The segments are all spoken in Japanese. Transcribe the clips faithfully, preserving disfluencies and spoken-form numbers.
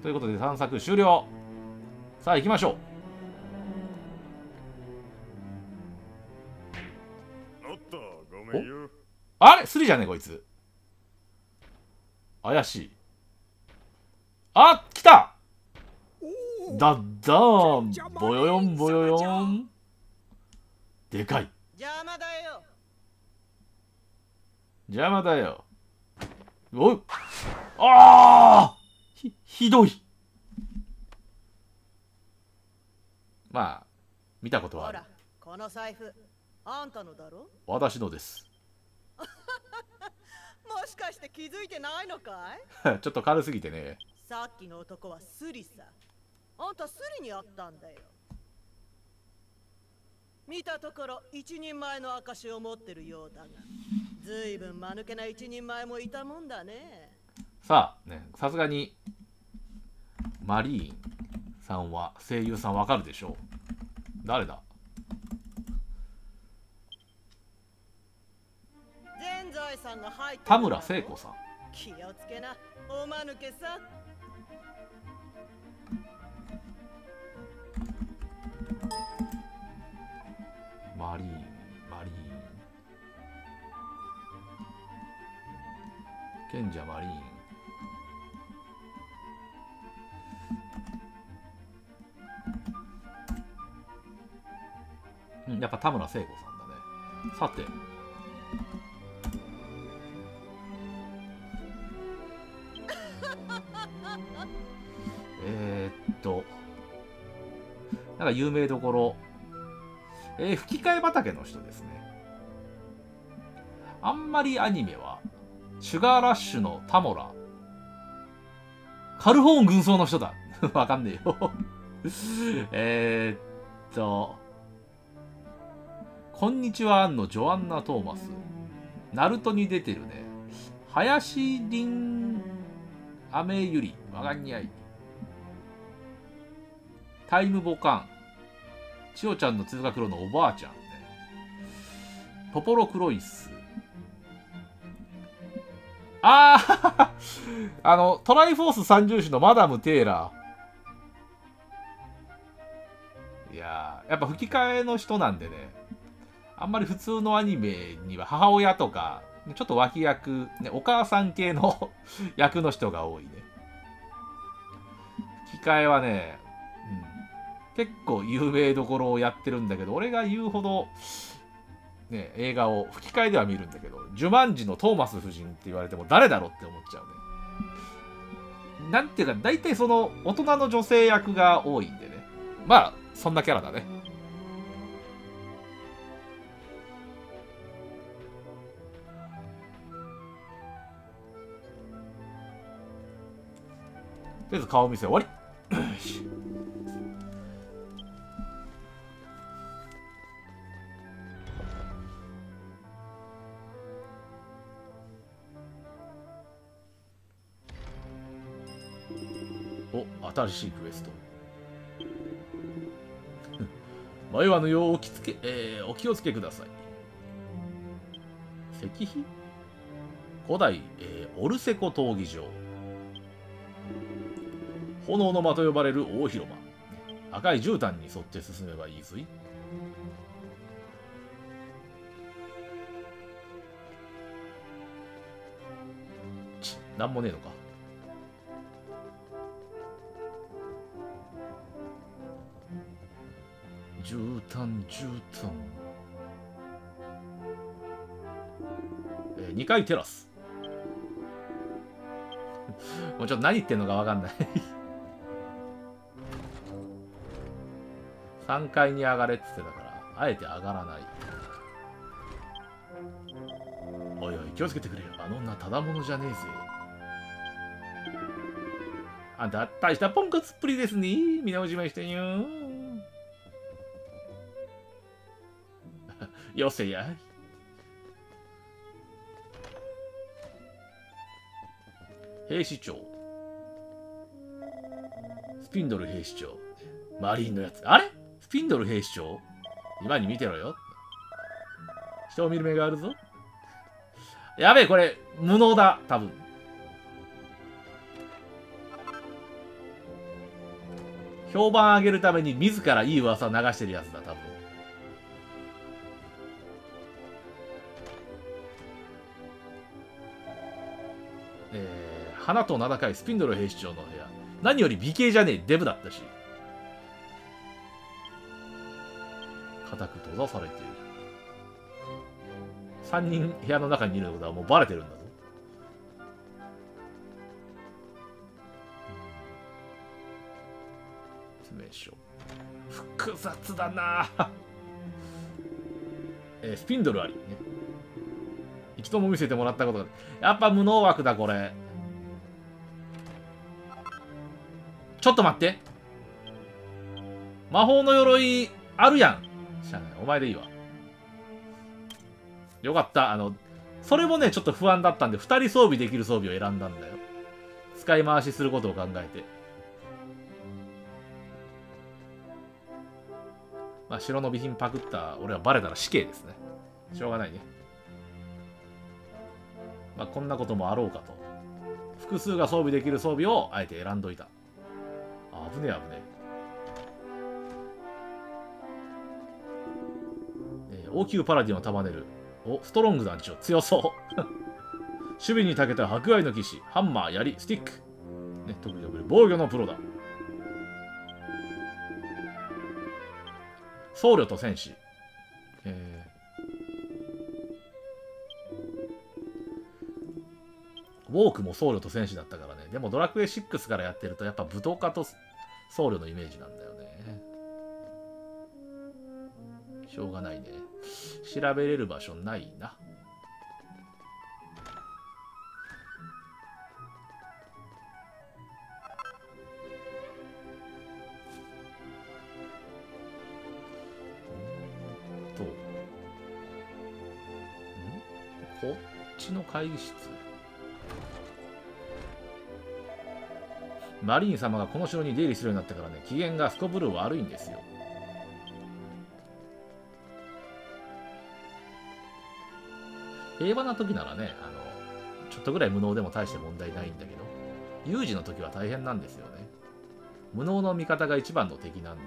ということで探索終了。さあ行きましょう。おあれスリじゃねえこいつ。怪しい。あ来た。ダッダーンボヨヨンボヨヨン。でかい。 邪魔だよ。 邪魔だよ。おい。ああひ、ひどい。まあ見たことはある。 この財布あんたのだろ。 私のです。 もしかして気づいてないのかいちょっと軽すぎてね。 さっきの男はスリさ。あんたスリにあったんだよ。見たところ一人前の証を持ってるようだが、ずいぶん間抜けな一人前もいたもんだね。 さあね、さすがにマリーンさんは声優さんわかるでしょう。誰だ。 全財産が入ってる。 田村聖子さん。 気をつけな、おまぬけさ。 マリーンマリーン賢者マリーン。うん、やっぱ田村聖子さんだね。さてえー、っとなんか有名どころ、えー、吹き替え畑の人ですね。あんまりアニメはシュガーラッシュのタモラ、カルホーン軍曹の人だ。わかんねえよ。えーっとこんにちはアンのジョアンナ・トーマス、ナルトに出てるね林凛アメユリ、わがんにゃい、タイムボカン、千代ちゃんの通学路のおばあちゃんね、ポポロクロイス、あーあのトライフォース三重士のマダム・テイラー。いやーやっぱ吹き替えの人なんでね、あんまり普通のアニメには母親とかちょっと脇役、ね、お母さん系の役の人が多いね。吹き替えはね、うん、結構有名どころをやってるんだけど、俺が言うほど、ね、映画を吹き替えでは見るんだけど、ジュマンジのトーマス夫人って言われても誰だろうって思っちゃうね。なんていうか大体その大人の女性役が多いんでね、まあそんなキャラだね。とりあえず顔見せ終わり。お、新しいクエスト。前はのようお気つけ、えー、お気をつけください。石碑？古代、えー、オルセコ闘技場。炎の間と呼ばれる大広間。赤い絨毯に沿って進めばいいぞい。ち、なんもねえのか。絨毯絨毯、えー、にかいテラス。もうちょっと何言ってんのかわかんない。さんがいに上がれって言ってたからあえて上がらない。おいおい気をつけてくれよ、あの女ただものじゃねえぜ。あんた大したポンコツっぷりですね。見直しましたよ。よせやい。兵士長、スピンドル兵士長、マリーンのやつ。あれスピンドル兵士長、今に見てろよ。人を見る目があるぞ。やべえこれ無能だ多分。 評判上げるために自らいい噂を流してるやつだ、多分。えー、花と名高いスピンドル兵士長の部屋。何より美形じゃねえ、デブだったし。固く閉ざされている。さんにん部屋の中にいることはもうバレてるんだぞ。説明書。複雑だなえー、スピンドルあり、ね。一度も見せてもらったことが。やっぱ無能枠だ、これ。ちょっと待って。魔法の鎧あるやん。しゃあない。お前でいいわ。よかった。あの、それもね、ちょっと不安だったんで、ふたり装備できる装備を選んだんだよ。使い回しすることを考えて。まあ、城の備品パクった俺はバレたら死刑ですね。しょうがないね。まあ、こんなこともあろうかと。複数が装備できる装備をあえて選んどいた。あぶねえ危ねえ。えー、王宮パラディンを束ねる。お、ストロング団長、強そう。守備に長けた博愛の騎士、ハンマー、槍、スティック。ね、特に呼べる防御のプロだ。僧侶と戦士。えー、ウォークも僧侶と戦士だったからね。でもドラクエシックスからやってるとやっぱ武闘家と僧侶のイメージなんだよね。しょうがないね。調べれる場所ないな。と、ん？こっちの会議室。マリーン様がこの城に出入りするようになってからね、機嫌がすこぶる悪いんですよ。平和な時ならね、あの、ちょっとぐらい無能でも大して問題ないんだけど、有事の時は大変なんですよね。無能の味方が一番の敵なんで。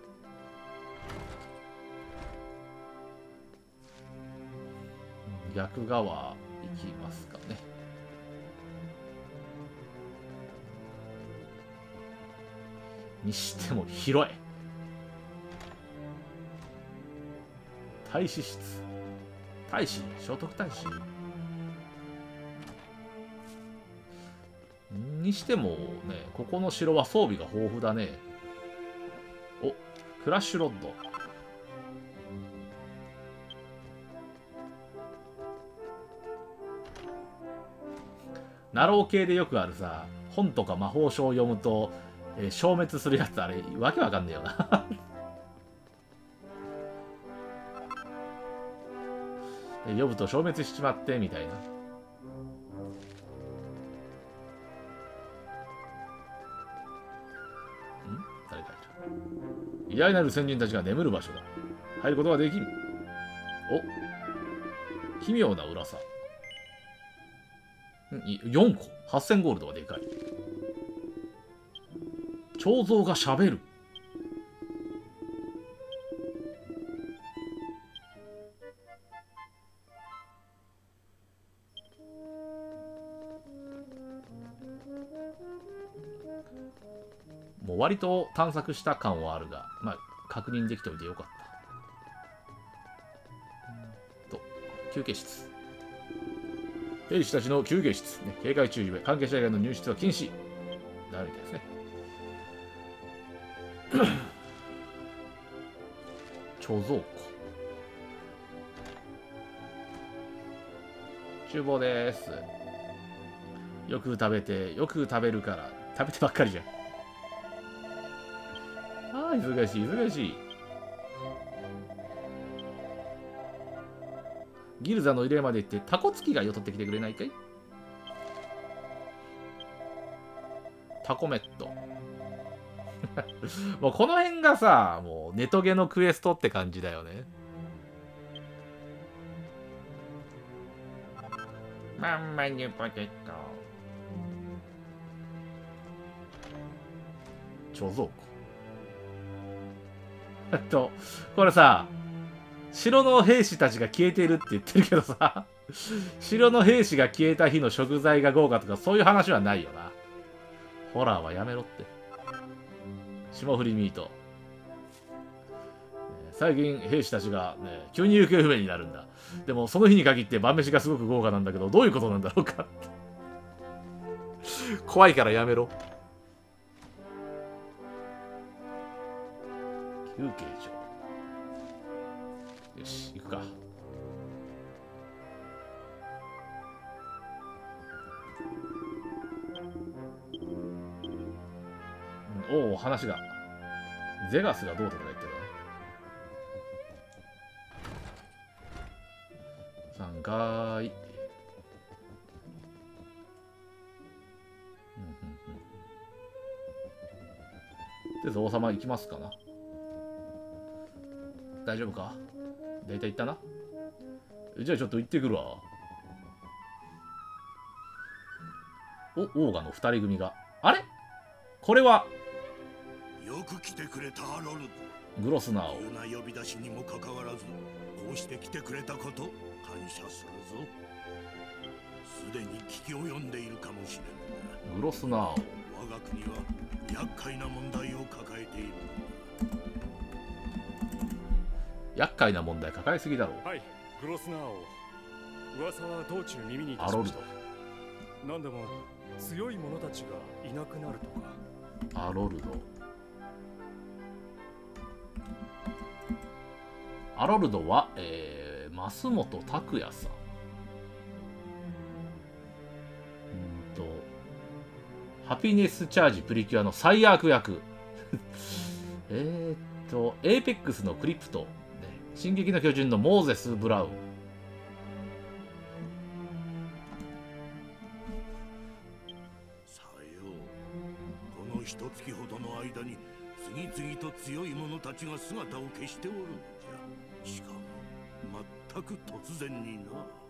逆側行きますかね。にしても広い。大使室。大使、聖徳太子にしてもね、ここの城は装備が豊富だね。お、クラッシュロッド。ナロー系でよくあるさ、本とか魔法書を読むと、えー、消滅するやつ、あれ、わけわかんねえよな。呼ぶと消滅しちまってみたいな。ん？誰かいる。偉大なる先人たちが眠る場所だ。入ることはできん。お、奇妙な裏さ。んよんこはっせんゴールドはでかい。彫像がしゃべる。もう割と探索した感はあるが、まあ、確認できておいてよかった。と、休憩室。兵士たちの休憩室。ね、警戒注意。関係者以外の入室は禁止。なるみたいですね。貯蔵庫。厨房です。よく食べて、よく食べるから。食べてばっかりじゃん。ああ、忙しい、忙しい。ギルザの入れまで行って、タコ付きがよ取ってきてくれないかい？タコメット。もうこの辺がさ、もうネトゲのクエストって感じだよね。まんまにポテト。貯蔵庫。 えっとこれさ、城の兵士たちが消えているって言ってるけどさ、城の兵士が消えた日の食材が豪華とかそういう話はないよな。ホラーはやめろって。霜降りミート。最近兵士たちが、ね、急に行方不明になるんだ。でもその日に限って晩飯がすごく豪華なんだけど、どういうことなんだろうかって。怖いからやめろ。休憩所。よし、行くか。うん、おお、話が。ゼガスがどうとか言ってるな。さんかい。とりあえず王様行きますかな。大丈夫か。大体行ったな。じゃあちょっと行ってくるわ。お、オーガの二人組が。あれこれはよく来てくれたアロルド。 グロスナーを。 急な呼び出しにもかかわらず、こうして来てくれたこと、感謝するぞ。すでに聞き及んでいるかもしれんが、 グロスナーを。 我が国は厄介な問題を抱えている。 厄介な問題抱えすぎだろう。 はい、グロスナーを。噂は道中耳にいたしました。何でも強い者たちがいなくなるとか。 アロルド。アロルドは、えー、増本拓也さん。うんと、ハピネスチャージプリキュアの最悪役。えっと、エーペックスのクリプト。進撃の巨人のモーゼス・ブラウン。 さよう。この一月ほどの間に次々と強い者たちが姿を消しておるのじゃ。しかも全く突然にな。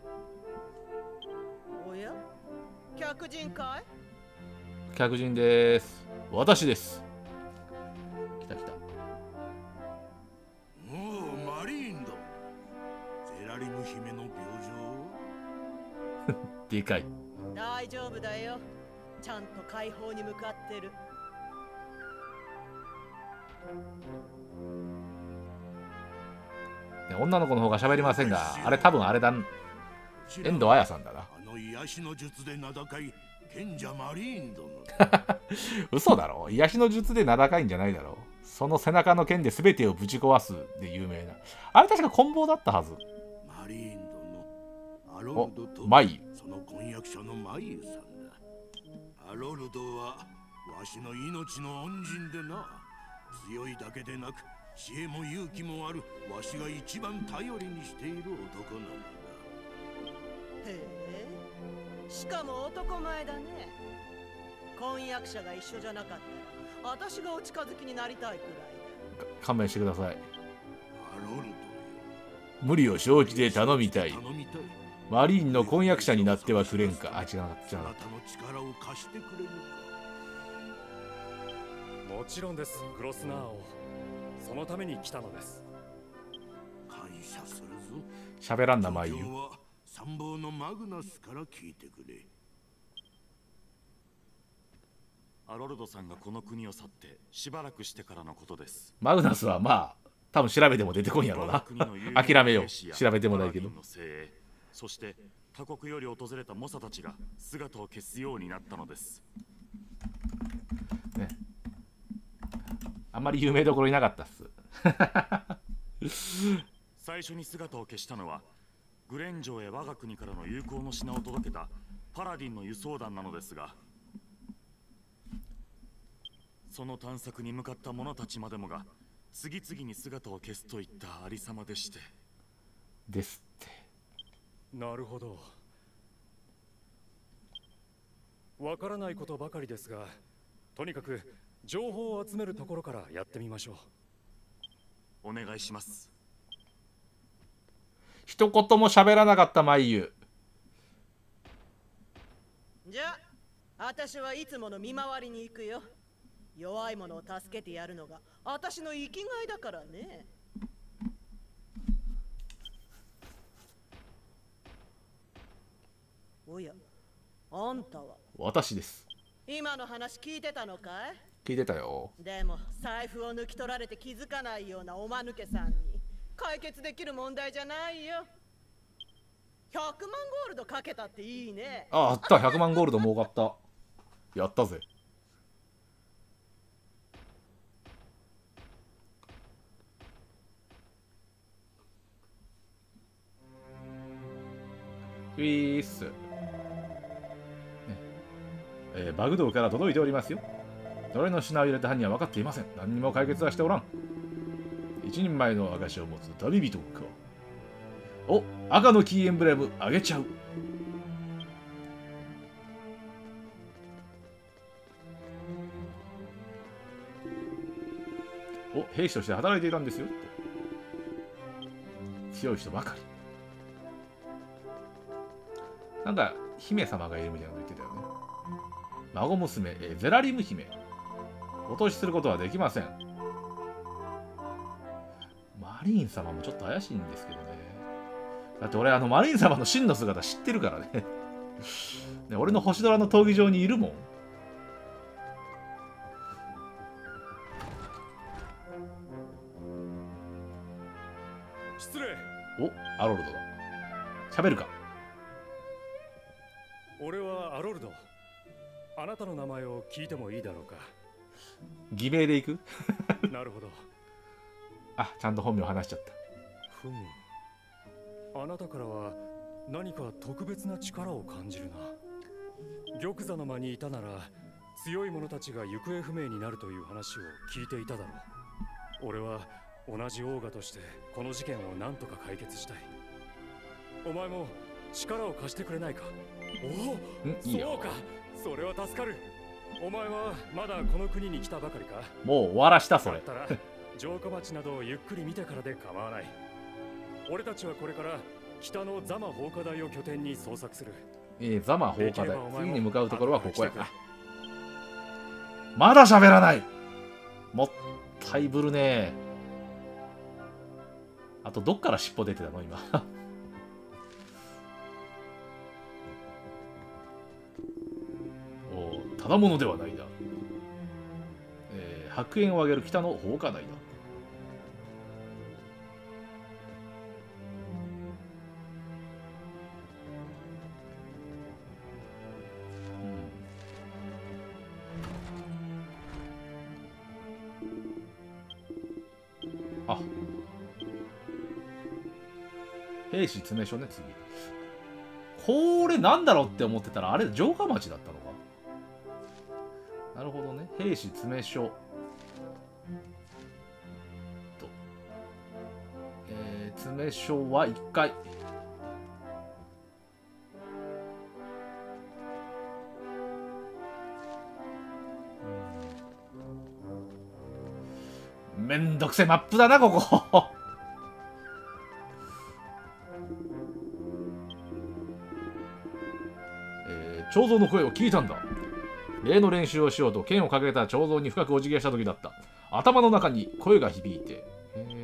おや、客人かい？ 客人です。私です。来た来た。 おお、マリーンド。ゼラリム姫の病状？ でかい。 大丈夫だよ。ちゃんと解放に向かってる。 ね、女の子の方が喋りませんが、あれ多分あれだ。遠藤彩さんだな。 あの癒しの術で名高い賢者マリーン殿。 嘘だろ。癒しの術で名高いんじゃないだろう。その背中の剣で全てをぶち壊すで有名な。あれ確か棍棒だったはず。 マリーン殿、アロルドとマイその婚約者のマイユさんだ。アロルドはわしの命の恩人でな。強いだけでなく知恵も勇気もあるわしが一番頼りにしている男なのだ。 へえ、しかも男前だね。婚約者が一緒じゃなかったら私がお近づきになりたいくらいだ。 勘弁してください。 アロルドよ、 無理を承知で頼みたい。 頼みたい。 マリーンの婚約者になってはくれんか。あ、違うなかった。違うなかっあなたの力を貸してくれるか。 もちろんです、グロスナーを。そのために来たのです。 感謝するぞ。 た。喋らんな、マイユ。 今日は参謀のマグナスから聞いてくれ。 アロルドさんがこの国を去ってしばらくしてからのことです。 マグナスはまあ多分調べても出てこんやろうな。諦めよう。調べてもないけど。 そして他国より訪れた猛者たちが姿を消すようになったのです。 ね。あんまり有名どころいなかったっす。最初に姿を消したのはグレン城へ我が国からの友好の品を届けたパラディンの輸送団なのですが、その探索に向かった者たちまでもが次々に姿を消すといったありさまでして。 ですって。 なるほど。わからないことばかりですが、とにかく情報を集めるところからやってみましょう。お願いします。 一言も喋らなかったマイユ。 じゃあ私はいつもの見回りに行くよ。 弱い者を助けてやるのが私の生きがいだからね。おや、あんたは？ 私です。 今の話聞いてたのかい？ 聞いてたよ。 でも財布を抜き取られて気づかないようなおまぬけさんに解決できる問題じゃないよ。ひゃくまんゴールドかけたっていいね。 あ、あった。ひゃくまんゴールド儲かった。やったぜ。ウィース、ねえー、バグドウから届いておりますよ。どれの品を入れた犯人は分かっていません。何にも解決はしておらん。一人前の証を持つ旅人か。お、赤のキーエンブレムあげちゃう。お、兵士として働いていたんですよ。強い人ばかり。なんか姫様がいるみたいなこと言ってたよね。孫娘、えゼラリム姫。お通しすることはできません。マリーン様もちょっと怪しいんですけどね。だって俺あのマリーン様の真の姿知ってるからね。ね、俺の星空の闘技場にいるもん。 失礼。 お、アロルドだ。喋るか。 俺はアロルド。あなたの名前を聞いてもいいだろうか。 偽名でいく？ なるほど。 あ、ちゃんと本名話しちゃった。 ふむ。あなたからは何か特別な力を感じるな。玉座の間にいたなら強い者たちが行方不明になるという話を聞いていただろう。俺は同じオーガとしてこの事件を何とか解決したい。お前も力を貸してくれないか？おお、 いいよ。 そうか、それは助かる。お前はまだこの国に来たばかりか？ もう終わらしたそれ。 だったら城下町などをゆっくり見てからで構わない。俺たちはこれから北のザマ放火台を拠点に捜索する。 えー、ザマ放火台。次に向かうところはここや。まだ喋らない。もったいぶるね。あとどっから尻尾出てたの今。お、ただものではないな。えー、白煙を上げる北の放火台だ。あ、兵士詰め所ね。次これなんだろうって思ってたらあれ城下町だったのか。なるほどね。兵士詰め所と、えー、詰め所はいっかい。めんどくせえマップだなここ。えー、彫像の声を聞いたんだ。例の練習をしようと剣をかけた彫像に深くお辞儀した時だった。頭の中に声が響いて、え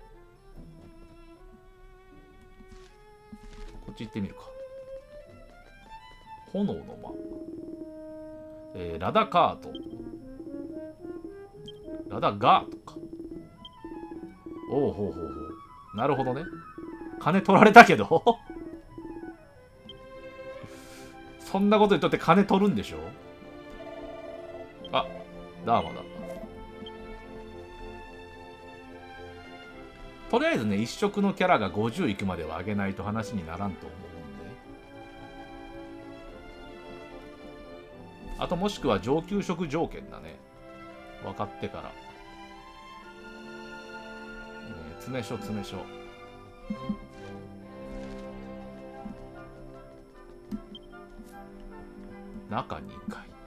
ー、こっち行ってみるか。炎の間、えー、ラダカート、ラダガートか。おうほうほうほう。なるほどね。金取られたけどそんなこと言っとって金取るんでしょ。あ、ダーマだ。とりあえずね、一色のキャラがごじゅういくまでは上げないと話にならんと思うんで。あともしくは上級職条件だね。分かってから。えー、詰め所詰め所。中にかい。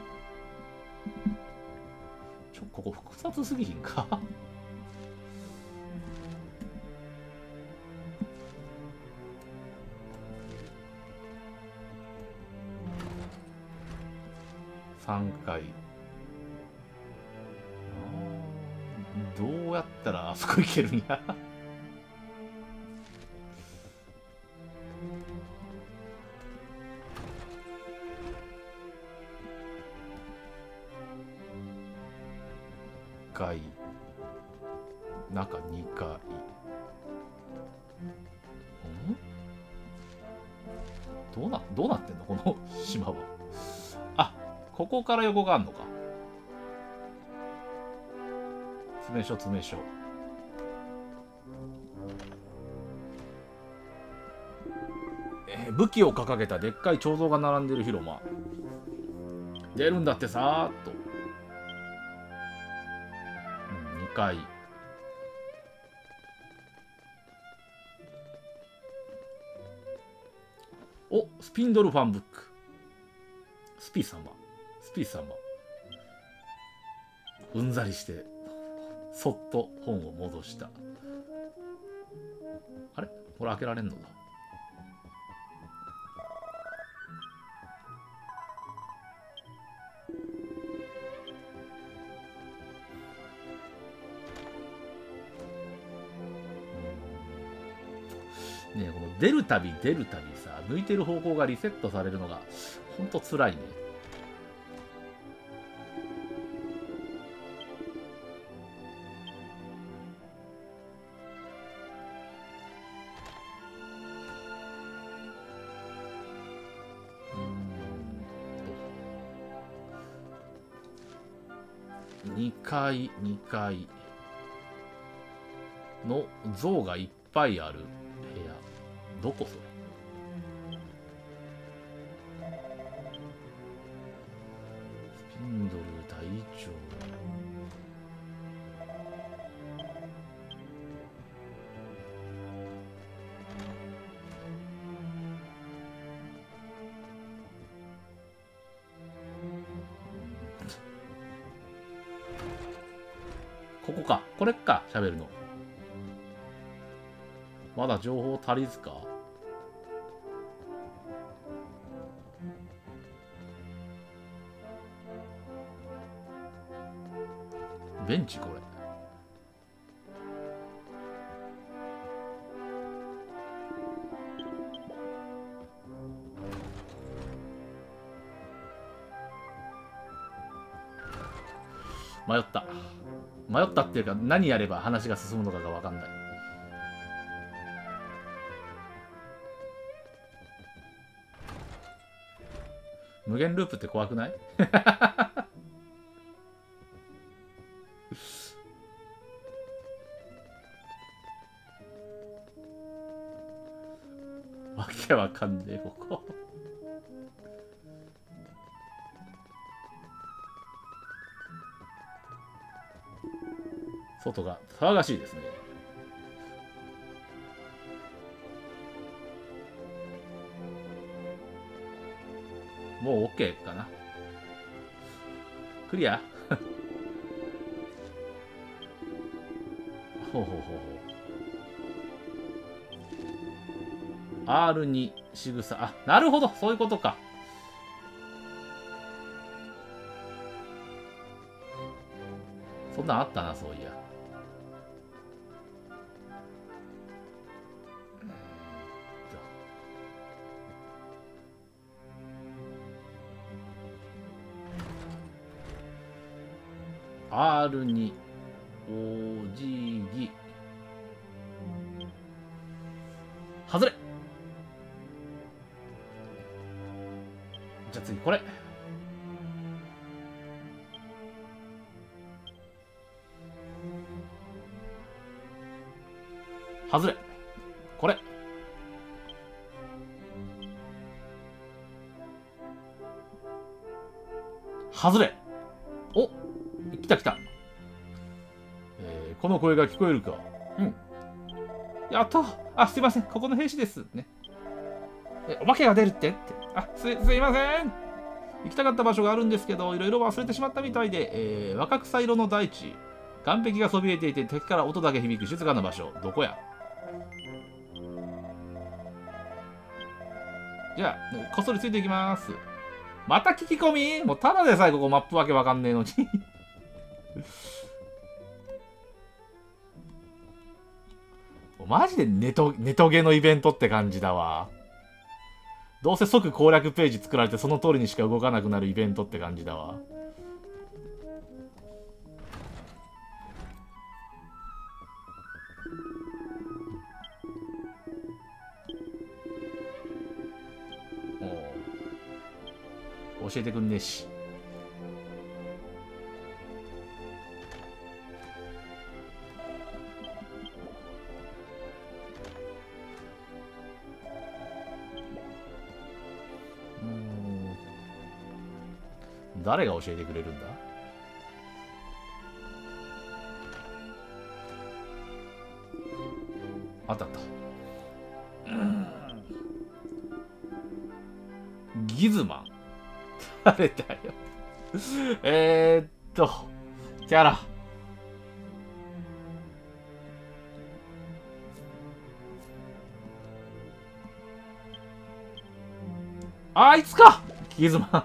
ちょ、ここ複雑すぎひんかさんかい。 どうやったらあそこ行けるんや。階中にかい。んどうなどうなってんのこの島は。あ、ここから横があんのか。詰め所詰め所。えー武器を掲げたでっかい彫像が並んでる広間。出るんだってさーっと。うん、にかい。お、スピンドルファンブック。スピ様。スピ様。うんざりして、そっと本を戻した。あれこれ開けられんのだ。ねえ、この出るたび出るたびさ、抜いてる方向がリセットされるのがほんとつらいね。うーんとにかいにかいの像がいっぱいある部屋。どこそれ。スピンドル隊長。ここか。これか。喋るの。まだ情報足りずか。ベンチこれ。迷った。迷ったっていうか、何やれば話が進むのかが分かんない。無限ループって怖くない？わけわかんねえ、ここ。外が騒がしいですね。もう OK かな。クリアほうほうほうほう。アールに 仕草。あ、なるほど。そういうことか。そんなんあったな、そういや。アールに お辞儀。外れ。じゃあ次これ。外れ。これ。外れ。お、来た来た。えー、この声が聞こえるか。うん。やっと。あ、すいません。ここの兵士です。ね。え、お化けが出るってって。あ、す、すいません。行きたかった場所があるんですけど、いろいろ忘れてしまったみたいで、えー、若草色の大地。岸壁がそびえていて、敵から音だけ響く静かな場所。どこや。じゃあ、こっそりついていきます。また聞き込みもうただでさえここマップわけわかんねえのにマジでネトネトゲのイベントって感じだわ。どうせ即攻略ページ作られてその通りにしか動かなくなるイベントって感じだわ。お教えてくんねえし。誰が教えてくれるんだ？あったあった。ギズマン誰だよえーっとキャラあいつかギズマン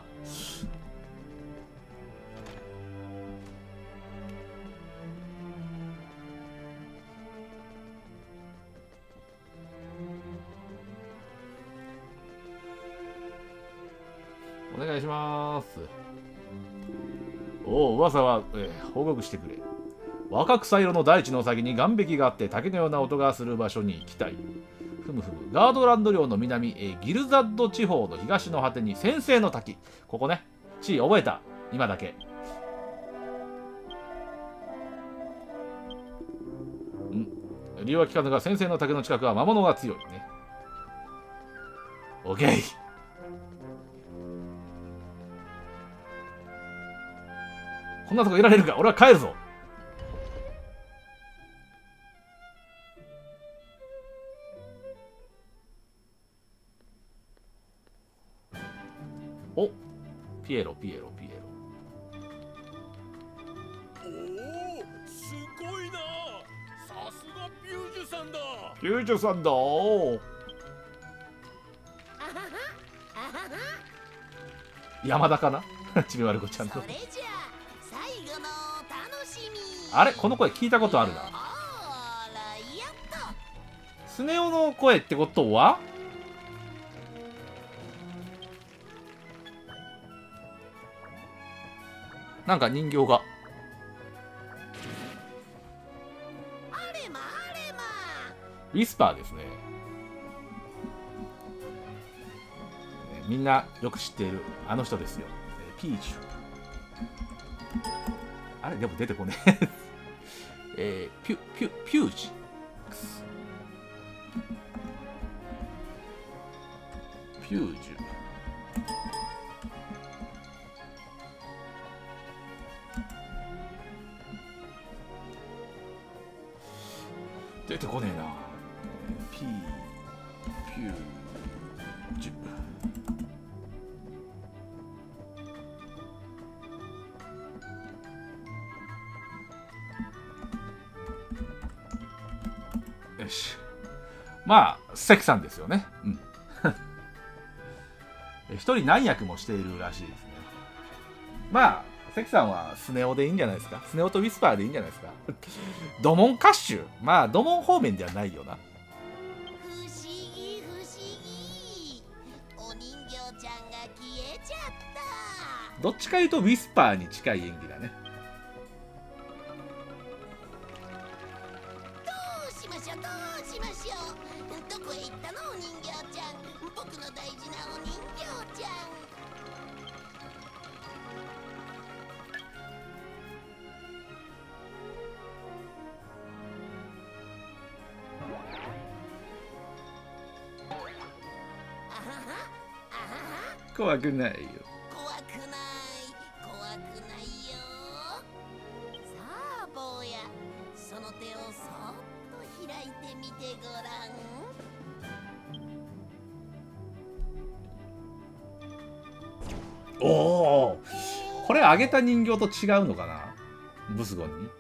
お願いします。おお、噂は、えー、報告してくれ。若草色の大地の先に岸壁があって竹のような音がする場所に行きたい。ふむふむ。ガードランド領の南、えー、ギルザッド地方の東の果てに先生の滝。ここね。地位覚えた。今だけ。ん理由は聞かぬが先生の滝の近くは魔物が強いね。オッケー。こんなとこいられるか。俺は帰るぞ。お、ピエロピエロピエロ。 おお、すごいな。さすがピュージュさんだ。 ピュージュさんだ。山田かなちびまる子ちゃんの。あれこの声聞いたことあるな。スネ夫の声ってことはなんか人形がウィスパーですね。みんなよく知っているあの人ですよ。ピーチュ。あれでも出てこねえ。えー、ピュピュピュージピュージュ出てこねえな。ピーピュージュよし。まあ関さんですよね。うん一人何役もしているらしいですね。まあ関さんはスネ夫でいいんじゃないですか。スネ夫とウィスパーでいいんじゃないですか。ドモンカッシュ、まあドモン方面ではないよな。 不思議不思議、お人形ちゃんが消えちゃった。 どっちかいうとウィスパーに近い演技だね。 どうしましょうどうしましょう。どこへ行ったのお人形ちゃん。僕の大事なお人形ちゃん。 怖くないよ。 怖くない怖くないよ。さあ坊や、その手をそっと開いてみてごらん。 おお、これあげた人形と違うのかな。ブスゴンに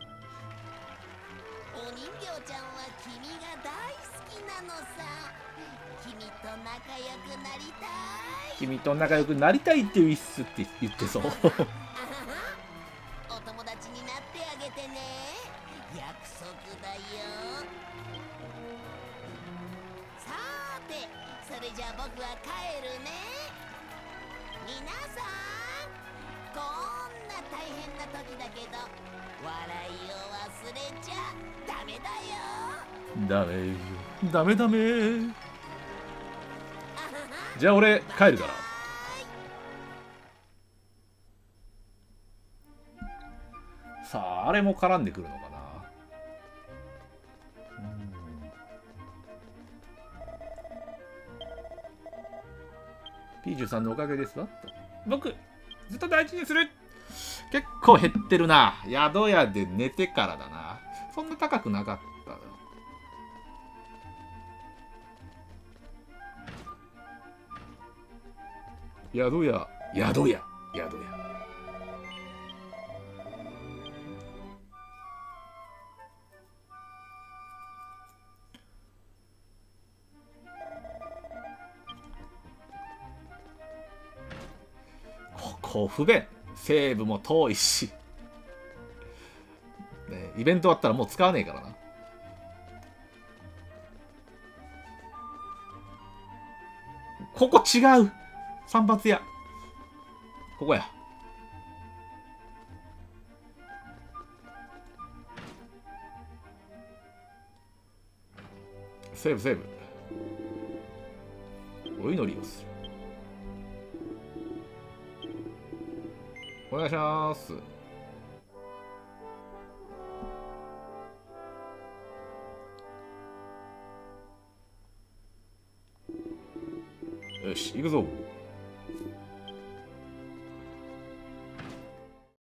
お人形ちゃんは君が大好きなのさ。君と仲良くなりたい。 君と仲良くなりたいってウィッスって言ってそう。 お友達になってあげてね。約束だよ。 それじゃ僕は帰るね。皆さん、こんな大変な時だけど笑いを忘れちゃダメだよ。 ダメよ、ダメダメ。じゃあ俺帰るから。さあ、あれも絡んでくるのかな。ピーじゅうさん のおかげですわと。僕ずっと大事にする。結構減ってるな。宿屋で寝てからだな。そんな高くなかったよ。宿屋、宿屋、宿屋。ここ不便。西部も遠いし、ね、イベントあったらもう使わねえからな。ここ違う。散髪屋。ここや。セーブセーブ。お祈りをする。お願いします。よし、行くぞ。